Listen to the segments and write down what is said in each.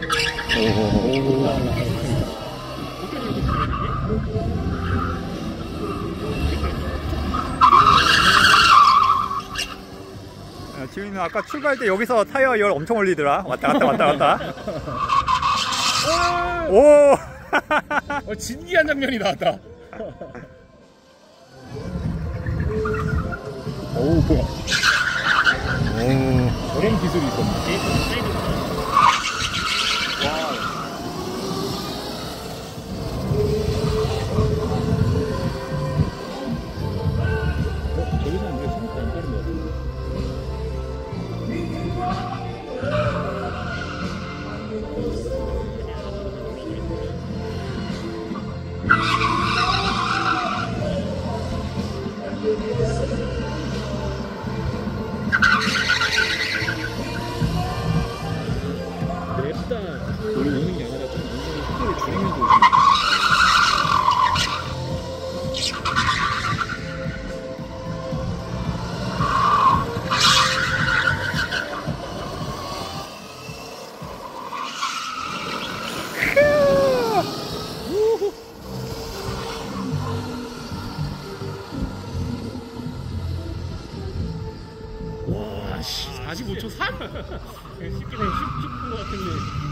지민이는 아까 출발할 때 여기서 타이어 열 엄청 올리더라. 왔다 갔다 왔다 갔다. 오! 진기한 장면이 나왔다. 오, 뭐야. 오. 저런 기술이 있었네. 와. 저기서는 왜 생각보다 안 빠른 것 같은데? 냅다 올리는 게 아니라 좀 완전히 속도를 줄이면서 오시는 와, 씨, 45초 3? 쉽게 그냥 10분 것 같은데.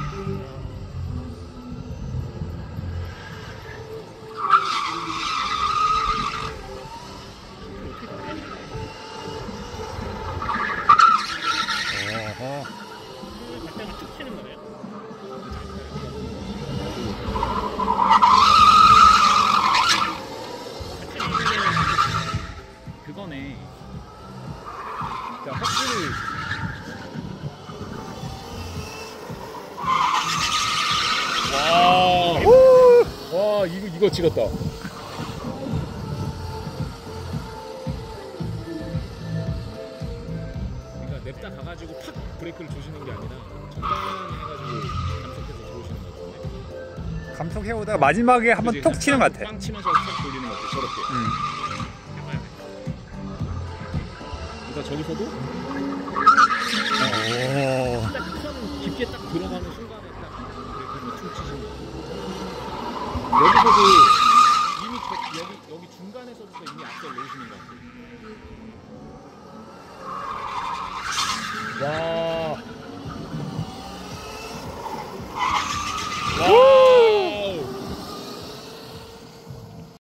갈 때가 쭉 치는 거네요? 그거네. 자, 확실히 와, 이거 찍었다. 그러니까 냅다 가가지고 팍 브레이크를 조시는 게 아니라 적당히 해가지고 감속해서 들어오시는 것 같은데. 감속해오다가 마지막에 한번 톡 치는 것 같아. 빵 치면서 탁 돌리는 것 같아. 저렇게. 해봐야 돼. 그러니까 저기서도 딱 턴 깊게 딱 들어가는 순간에 딱 브레이크를 툭 치시는 거. 여기서도 이미 여기 중간에서부터 이미 앞에 놓으시는 것 같아요. 와.